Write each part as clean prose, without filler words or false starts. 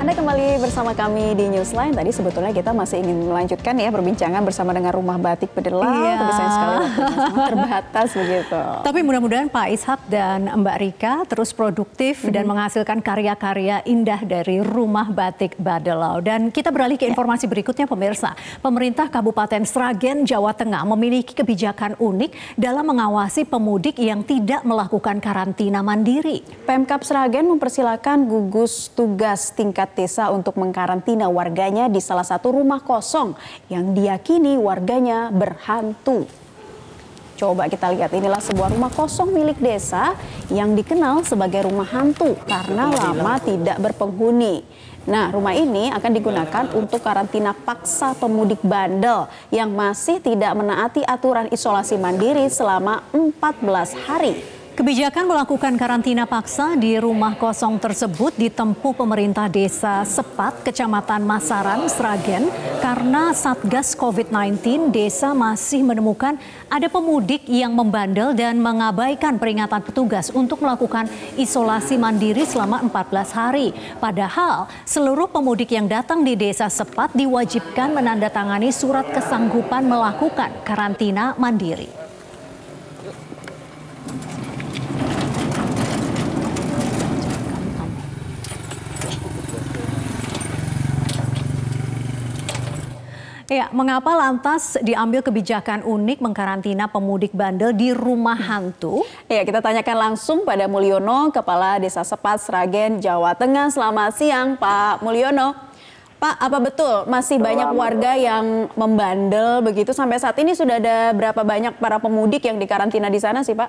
Anda kembali bersama kami di Newsline. Tadi sebetulnya kita masih ingin melanjutkan ya perbincangan bersama dengan Rumah Batik Bedelau. Tapi sayang sekali waktunya sangat terbatas begitu. Tapi mudah-mudahan Pak Ishak dan Mbak Rika terus produktif dan menghasilkan karya-karya indah dari Rumah Batik Bedelau. Dan kita beralih ke informasi berikutnya pemirsa. Pemerintah Kabupaten Sragen, Jawa Tengah memiliki kebijakan unik dalam mengawasi pemudik yang tidak melakukan karantina mandiri. Pemkab Sragen mempersilakan gugus tugas tingkat desa untuk mengkarantina warganya di salah satu rumah kosong yang diyakini warganya berhantu. Coba kita lihat, inilah sebuah rumah kosong milik desa yang dikenal sebagai rumah hantu karena lama tidak berpenghuni. Nah, rumah ini akan digunakan untuk karantina paksa pemudik bandel yang masih tidak menaati aturan isolasi mandiri selama 14 hari. Kebijakan melakukan karantina paksa di rumah kosong tersebut ditempuh pemerintah desa Sepat, Kecamatan Masaran, Sragen, karena Satgas COVID-19 desa masih menemukan ada pemudik yang membandel dan mengabaikan peringatan petugas untuk melakukan isolasi mandiri selama 14 hari. Padahal seluruh pemudik yang datang di desa Sepat diwajibkan menandatangani surat kesanggupan melakukan karantina mandiri. Ya, mengapa lantas diambil kebijakan unik mengkarantina pemudik bandel di rumah hantu? Ya, kita tanyakan langsung pada Mulyono, Kepala Desa Sepat, Sragen, Jawa Tengah. Selamat siang, Pak Mulyono. Pak, apa betul masih banyak warga yang membandel begitu? Sampai saat ini sudah ada berapa banyak para pemudik yang dikarantina di sana sih, Pak?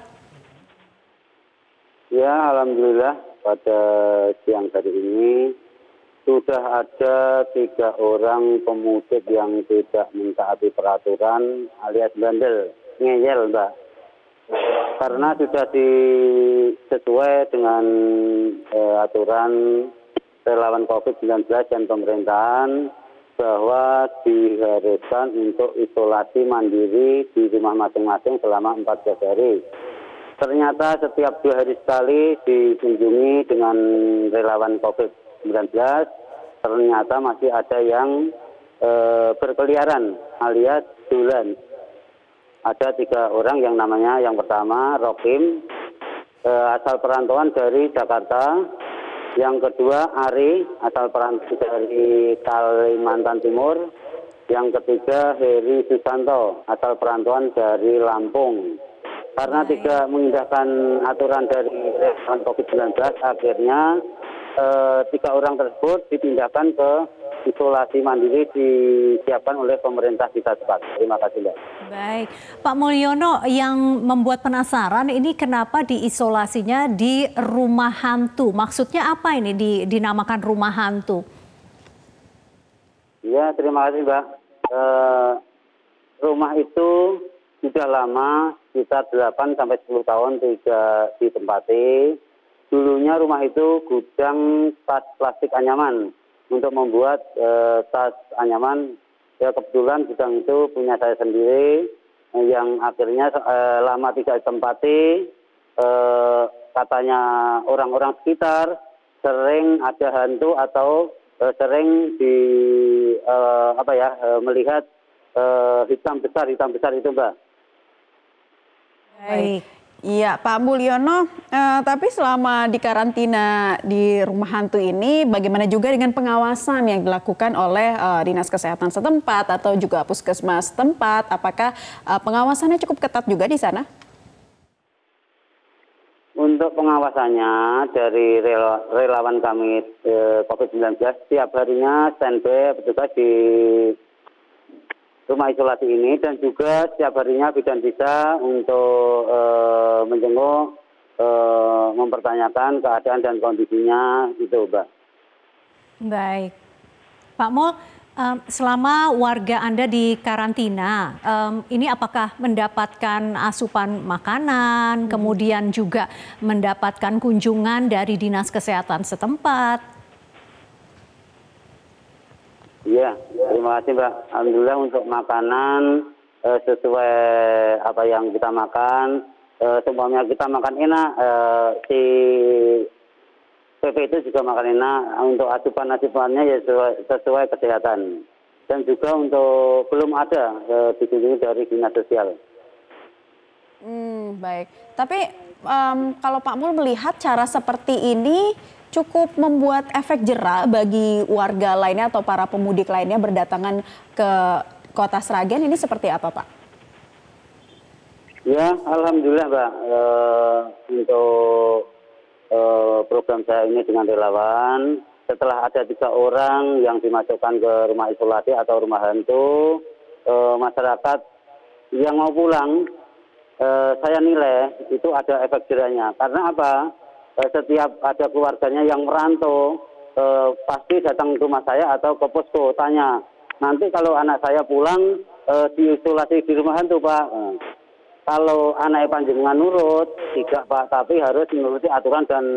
Ya, alhamdulillah pada siang tadi ini sudah ada 3 orang pemudik yang tidak mentaati peraturan alias bandel, ngeyel Mbak. Karena sudah sesuai dengan aturan relawan COVID-19 dan pemerintahan bahwa diharuskan untuk isolasi mandiri di rumah masing-masing selama 14 hari. Ternyata setiap 2 hari sekali dikunjungi dengan relawan COVID-19, ternyata masih ada yang berkeliaran alias dulan. Ada 3 orang yang namanya, yang pertama Rokim, asal perantauan dari Jakarta. Yang kedua Ari, asal perantauan dari Kalimantan Timur. Yang ketiga Heri Susanto, asal perantauan dari Lampung. Karena tidak mengindahkan aturan dari relawan COVID-19, akhirnya 3 orang tersebut dipindahkan ke isolasi mandiri disiapkan oleh pemerintah Desa Sepat. Terima kasih, Mbak. Baik, Pak Mulyono, yang membuat penasaran ini kenapa diisolasinya di rumah hantu? Maksudnya apa ini dinamakan rumah hantu? Ya, terima kasih, Mbak. Rumah itu sudah lama, sekitar 8-10 tahun tidak ditempati. Dulunya rumah itu gudang tas plastik anyaman untuk membuat tas anyaman. Ya, kebetulan gudang itu punya saya sendiri yang akhirnya lama tidak ditempati. Katanya orang-orang sekitar sering ada hantu atau sering melihat hitam besar itu, Mbak. Baik. Iya, Pak Mulyono, tapi selama dikarantina di rumah hantu ini, bagaimana juga dengan pengawasan yang dilakukan oleh Dinas Kesehatan setempat atau juga Puskesmas setempat? Apakah pengawasannya cukup ketat juga di sana? Untuk pengawasannya dari relawan kami COVID-19, setiap harinya standby petugas di rumah isolasi ini, dan juga setiap harinya bidan desa untuk menjenguk, mempertanyakan keadaan dan kondisinya itu, Mbak. Baik, Pak Mul, selama warga Anda di karantina, ini apakah mendapatkan asupan makanan, kemudian juga mendapatkan kunjungan dari Dinas Kesehatan setempat? Iya, terima kasih, Mbak. Alhamdulillah untuk makanan sesuai apa yang kita makan, semuanya kita makan enak. Si PP itu juga makanan untuk asupan-asupannya ya sesuai kesehatan. Dan juga untuk belum ada dikunjungi dari dinas sosial. Baik. Tapi kalau Pak Mul melihat cara seperti ini cukup membuat efek jera bagi warga lainnya atau para pemudik lainnya berdatangan ke Kota Sragen, ini seperti apa, Pak? Ya, alhamdulillah, Mbak. Untuk program saya ini dengan relawan, setelah ada 3 orang yang dimasukkan ke rumah isolasi atau rumah hantu, masyarakat yang mau pulang, saya nilai itu ada efek jerahnya. Karena apa? Setiap ada keluarganya yang merantau, pasti datang ke rumah saya atau ke posko, tanya, nanti kalau anak saya pulang, diisolasi di rumah hantu, Pak. Kalau anak panjenengan nurut, tidak Pak, tapi harus menuruti aturan dan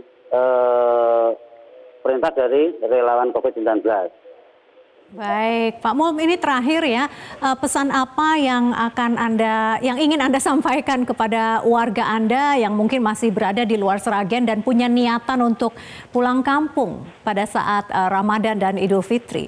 perintah dari relawan COVID-19. Baik, Pak Mul, ini terakhir ya, pesan apa yang ingin Anda sampaikan kepada warga Anda yang mungkin masih berada di luar Sragen dan punya niatan untuk pulang kampung pada saat Ramadan dan Idul Fitri?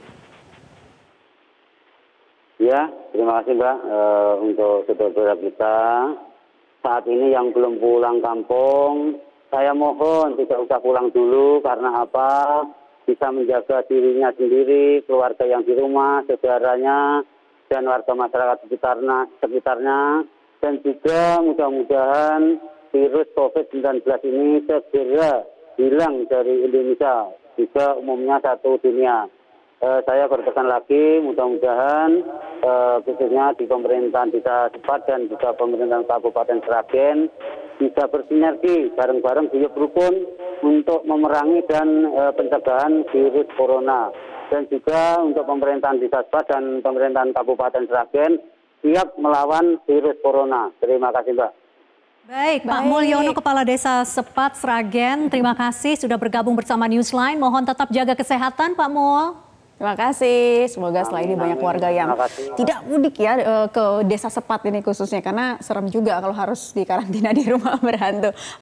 Ya, terima kasih Mbak untuk saudara-saudara kita. Saat ini yang belum pulang kampung, saya mohon tidak usah pulang dulu karena apa? Bisa menjaga dirinya sendiri, keluarga yang di rumah, saudaranya, dan warga masyarakat sekitarnya. Dan juga mudah-mudahan virus COVID-19 ini segera hilang dari Indonesia, juga umumnya satu dunia. Saya berpesan lagi, mudah-mudahan khususnya di pemerintahan Desa Sepat dan juga pemerintahan Kabupaten Sragen bisa bersinergi bareng-bareng guyup rukun untuk memerangi dan pencegahan virus corona. Dan juga untuk pemerintahan Desa Sepat dan pemerintahan Kabupaten Sragen siap melawan virus corona. Terima kasih, Mbak. Baik, Pak Mulyono, Kepala Desa Sepat Sragen, terima kasih sudah bergabung bersama Newsline. Mohon tetap jaga kesehatan, Pak Mul. Terima kasih. Semoga setelah ini banyak warga yang tidak mudik ya ke Desa Sepat ini khususnya, karena serem juga kalau harus dikarantina di rumah berhantu.